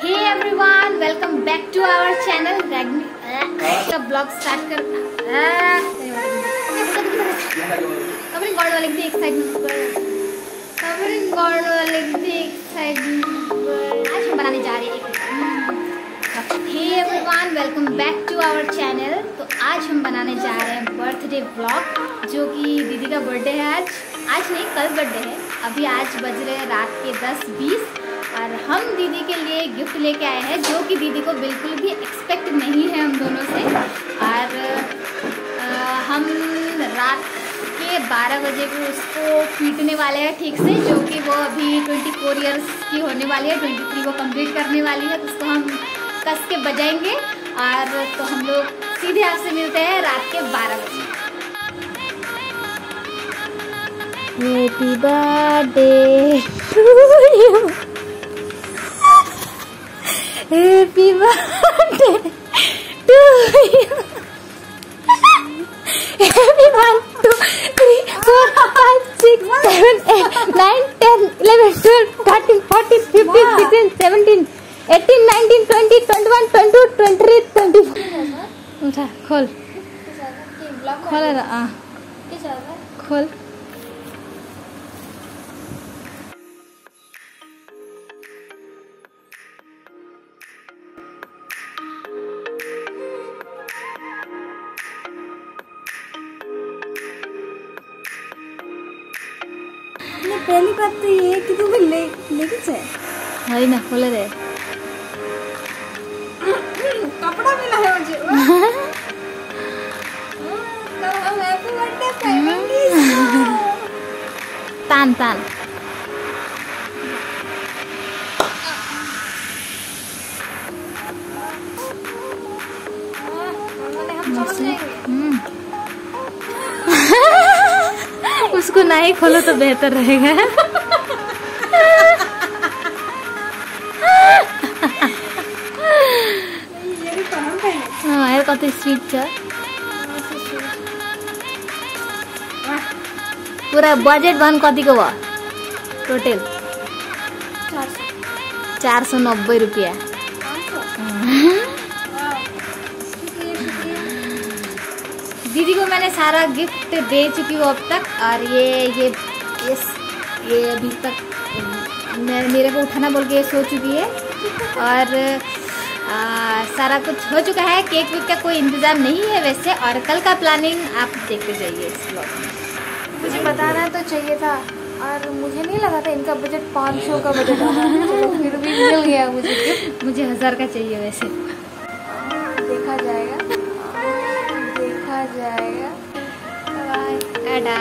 Hey everyone, welcome back to our channel. का blog start कर covering god वाले की एक्साइटमेंट आज हम बनाने जा रहे हैं। Hey everyone, welcome back to our channel. तो आज हम बनाने जा रहे हैं बर्थडे व्लॉग, जो कि दीदी का बर्थडे है। आज नहीं, कल बर्थडे है। अभी आज बज रहे हैं रात के 10:20 और हम दीदी के लिए गिफ्ट लेके आए हैं, जो कि दीदी को बिल्कुल भी एक्सपेक्ट नहीं है हम दोनों से। और हम रात के 12 बजे को उसको पीटने वाले हैं ठीक से, जो कि वो अभी 24 ईयर्स की होने वाली है, 23 वो कंप्लीट करने वाली है। तो उसको हम कस के बजाएंगे और तो हम लोग सीधे आपसे मिलते हैं रात के 12 बजे। Happy birthday to you, happy birthday to you, happy 1 2 3 4 5 6 7 8 9 10 11 12 13 14 15 16 17 18 19 20 21 22 23 24। उठा, खोल खोल खोल। पहली बात तो ये है कि तुम्हें लेके जाए हरी ना खोले रे, कपड़ा मिला है मुझे। हैप्पी बर्थडे पहनेंगी तान तान। उसको नहीं खोलो तो बेहतर रहेगा। हाँ, कत स्वीट छ। पूरा बजेट भन कति को भयो टोटल? 490 रुपया। दीदी को मैंने सारा गिफ्ट दे चुकी हूँ अब तक। और ये अभी तक मेरे को उठाना बोल के सो चुकी है। और सारा कुछ हो चुका है। केक वेक का कोई इंतज़ाम नहीं है वैसे। और कल का प्लानिंग आप देखते जाइए इस ब्लॉग में। मुझे बताना तो चाहिए था, और मुझे नहीं लगा था इनका बजट 500 का बजट होगा। चलो फिर भी मिल गया मुझे गिफ्ट। मुझे 1000 का चाहिए वैसे। देखा जाएगा, देखा जाएगा। एडा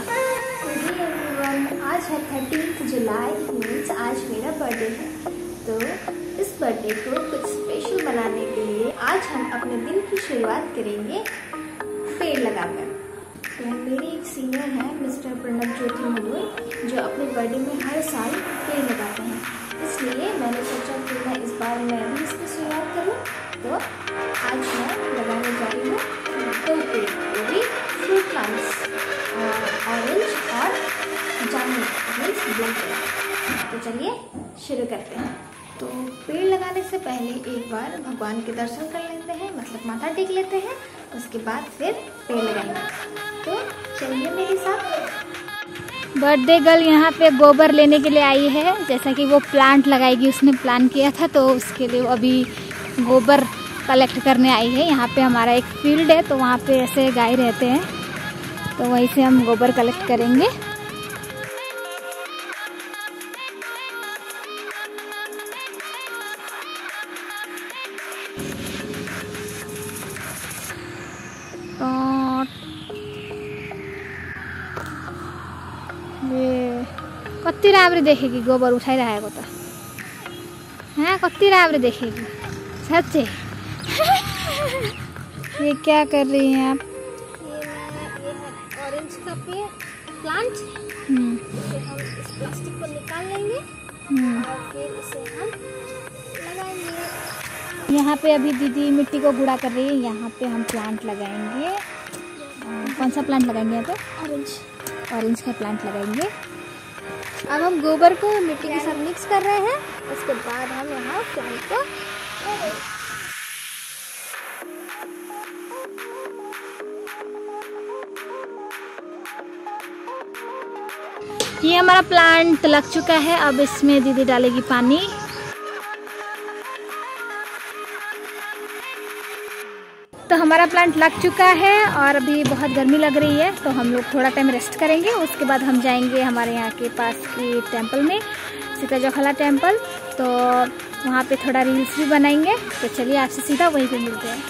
आज है 13 जुलाई, मीन्स आज मेरा बर्थडे है। तो इस बर्थडे को कुछ स्पेशल बनाने के लिए आज हम अपने दिन की शुरुआत करेंगे पेड़ लगाकर। मेरे एक सीनियर हैं मिस्टर प्रणब ज्योति मुदुई, जो अपने बर्थडे में हर साल पेड़ लगाते हैं। इसलिए मैंने सोचा कि मैं इस बार मैं भी इसकी शुरुआत करूं। तो आज मैं लगाने जा रही हूँ 2 पेड़, वो भी फ्रूट प्लांट्स, ऑरेंज और जामुन मीन्स ब्लू कलर। तो चलिए शुरू करते हैं। तो पेड़ लगाने से पहले एक बार भगवान के दर्शन कर लेते हैं, मतलब माथा टेक लेते हैं। उसके बाद फिर पेड़ लगाएंगे। तो चलिए मेरे साथ। बर्थडे गर्ल यहाँ पे गोबर लेने के लिए आई है, जैसा कि वो प्लांट लगाएगी, उसने प्लान किया था। तो उसके लिए अभी गोबर कलेक्ट करने आई है। यहाँ पे हमारा एक फील्ड है, तो वहाँ पे ऐसे गाय रहते हैं, तो वहीं से हम गोबर कलेक्ट करेंगे। कति राम्ररी देखेगी गोबर उठाइरहेको त। हाँ, कति राम्ररी देखेगी सच्चे। ये क्या कर रही हैं आप? ये है ऑरेंज का पेड़ प्लांट। फिर हम इस प्लास्टिक को निकाल लेंगे और फिर इसे हम लगाएंगे। यहाँ पे अभी दीदी मिट्टी को गुड़ा कर रही है। यहाँ पे हम प्लांट लगाएंगे। कौन सा प्लांट लगाएंगे यहाँ पे? ऑरेंज का प्लांट लगाएंगे। अब हम गोबर को मिट्टी के साथ मिक्स कर रहे हैं। उसके बाद हम यहाँ प्लांट को। ये हमारा प्लांट लग चुका है, अब इसमें दीदी डालेगी पानी। तो हमारा प्लांट लग चुका है और अभी बहुत गर्मी लग रही है, तो हम लोग थोड़ा टाइम रेस्ट करेंगे। उसके बाद हम जाएंगे हमारे यहाँ के पास की टेंपल में, सीता जोखला टेंपल, तो वहाँ पे थोड़ा रील्स भी बनाएंगे। तो चलिए आपसे सीधा वहीं पे मिलते हैं।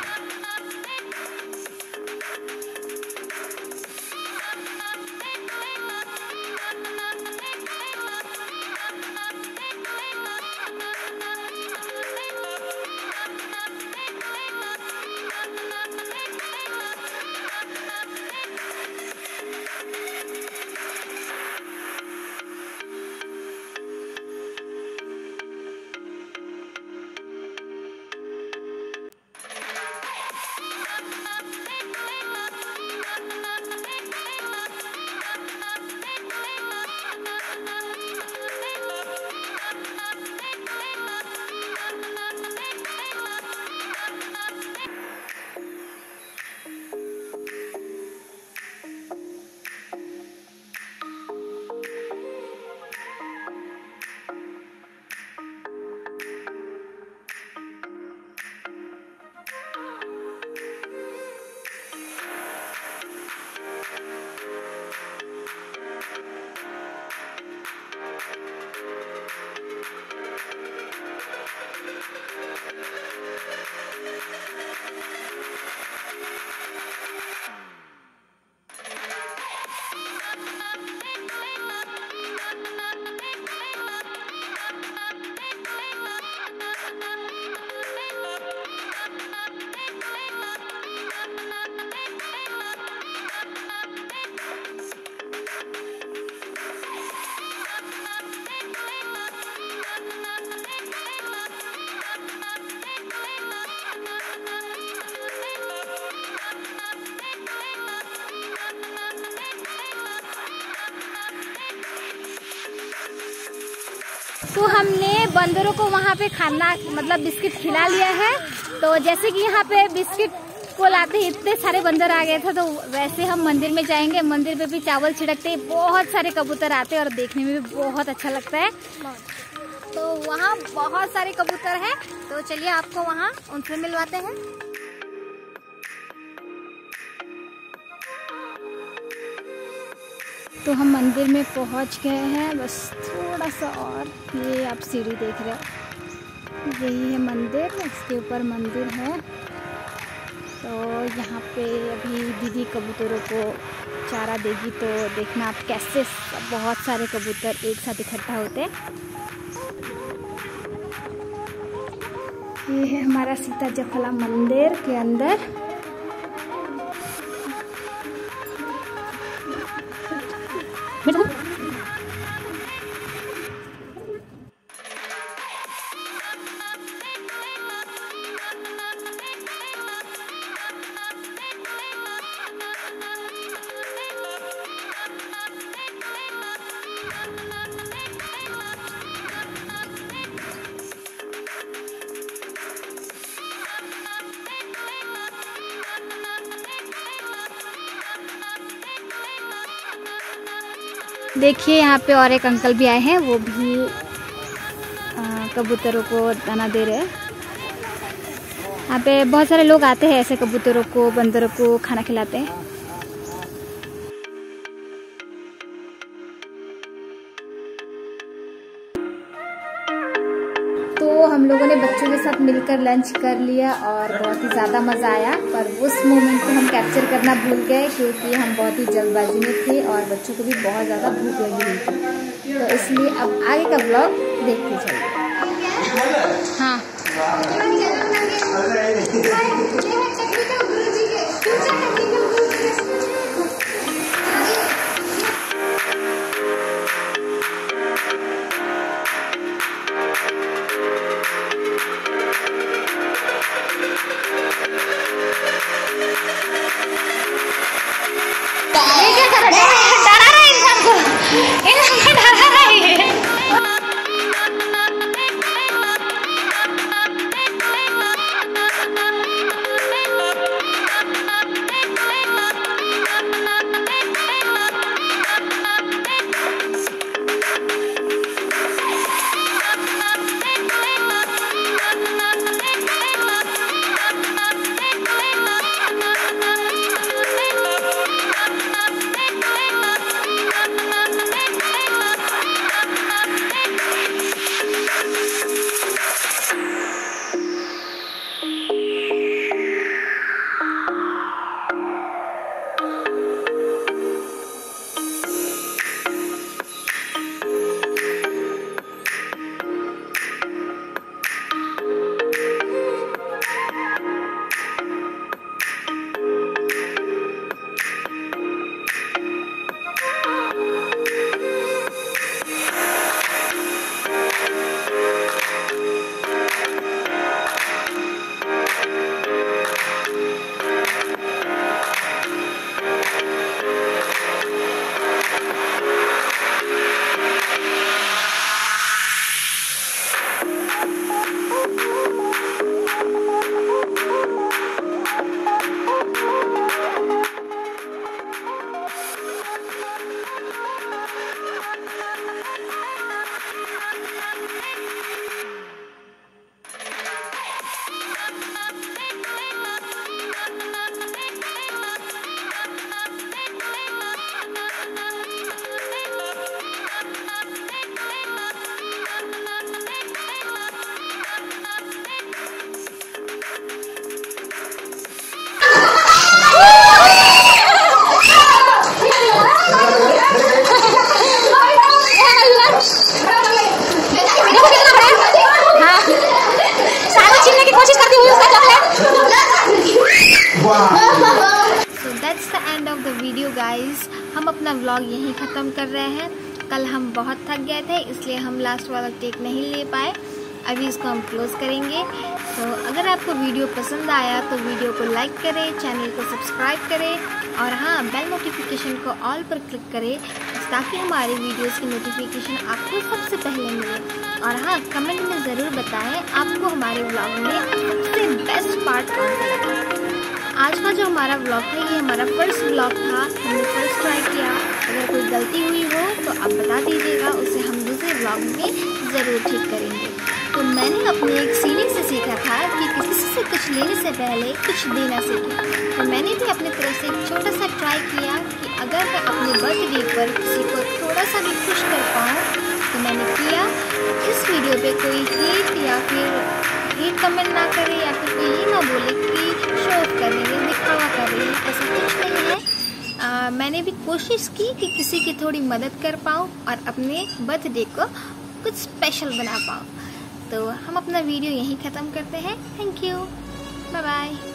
तो हमने बंदरों को वहाँ पे खाना मतलब बिस्किट खिला लिया है। तो जैसे कि यहाँ पे बिस्किट को लाते ही इतने सारे बंदर आ गए थे, तो वैसे हम मंदिर में जाएंगे। मंदिर पे भी चावल छिड़कते बहुत सारे कबूतर आते हैं और देखने में भी बहुत अच्छा लगता है। तो वहाँ बहुत सारे कबूतर हैं, तो चलिए आपको वहाँ उनसे मिलवाते हैं। तो हम मंदिर में पहुंच गए हैं, बस थोड़ा सा और। ये आप सीढ़ी देख रहे हो, यही है मंदिर, इसके ऊपर मंदिर है। तो यहाँ पे अभी दीदी कबूतरों को चारा देगी, तो देखना आप कैसे बहुत सारे कबूतर एक साथ इकट्ठा होते हैं। ये है हमारा सीता जोखला मंदिर के अंदर। देखिए यहाँ पे और एक अंकल भी आए हैं, वो भी कबूतरों को दाना दे रहे हैं। यहाँ पे बहुत सारे लोग आते हैं, ऐसे कबूतरों को बंदरों को खाना खिलाते हैं। तो हम लोगों ने बच्चों के साथ मिलकर लंच कर लिया और बहुत ही ज़्यादा मज़ा आया, पर उस मोमेंट को हम कैप्चर करना भूल गए क्योंकि हम बहुत ही जल्दबाजी में थे और बच्चों को भी बहुत ज़्यादा भूख लगी हुई थी। तो इसलिए अब आगे का ब्लॉग देखते चलिए। हाँ, व्लॉग यहीं ख़त्म कर रहे हैं। कल हम बहुत थक गए थे, इसलिए हम लास्ट वाला टेक नहीं ले पाए। अभी इसको हम क्लोज करेंगे। तो अगर आपको वीडियो पसंद आया तो वीडियो को लाइक करें, चैनल को सब्सक्राइब करें और हाँ, बेल नोटिफिकेशन को ऑल पर क्लिक करें ताकि हमारी वीडियोस की नोटिफिकेशन आपको सबसे पहले मिले। और हाँ, कमेंट में ज़रूर बताएं आपको हमारे व्लॉग में सबसे बेस्ट पार्ट कौन सा लगा। आज का जो हमारा व्लॉग है ये हमारा फर्स्ट व्लॉग था, हमने फर्स्ट ट्राई किया। अगर कोई गलती हुई हो तो आप बता दीजिएगा, उसे हम दूसरे व्लॉग में ज़रूर ठीक करेंगे। तो मैंने अपने एक सीनियर से सीखा था कि किसी से कुछ लेने से पहले कुछ देना सीखें। तो मैंने भी अपनी तरफ से एक छोटा सा ट्राई किया कि अगर मैं अपने बर्थडे पर किसी को थोड़ा सा भी खुश कर पाऊँ तो मैंने किया। इस वीडियो पे कोई हेट या फिर कमेंट ना करे या फिर कोई ये ना बोले कि शो ऑफ कर रही है, दिखावा कर रही है, ऐसा कुछ नहीं है। मैंने भी कोशिश की कि किसी की थोड़ी मदद कर पाऊँ और अपने बर्थडे को कुछ स्पेशल बना पाऊँ। तो हम अपना वीडियो यहीं ख़त्म करते हैं। Thank you, bye bye.